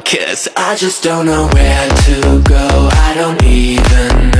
'cause I just don't know where to go. I don't even